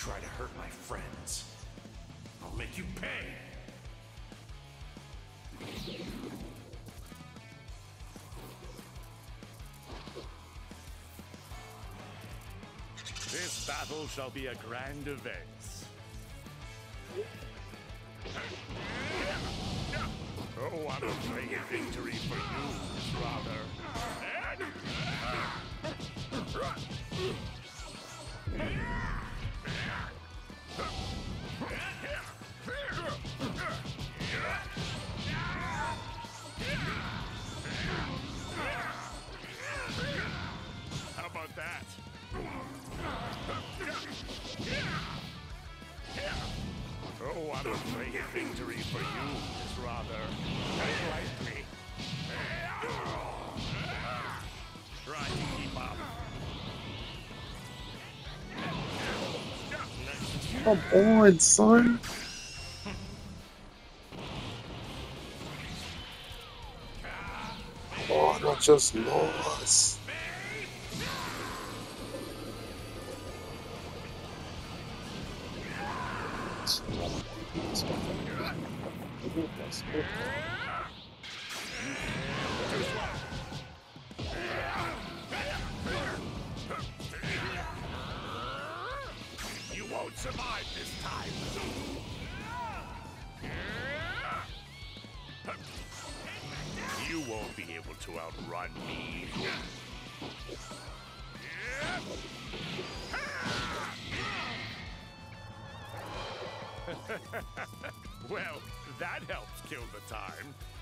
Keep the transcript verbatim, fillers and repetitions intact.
try to hurt my friends, I'll make you pay! This battle shall be a grand event. Oh, I'm afraid victory for you, rather. How about that? Oh, I'm afraid victory for you is rather unlikely. Try to keep up. Come on, son. Oh, I just lost. You won't survive this time. You won't be able to outrun me. Well, that helps kill the time.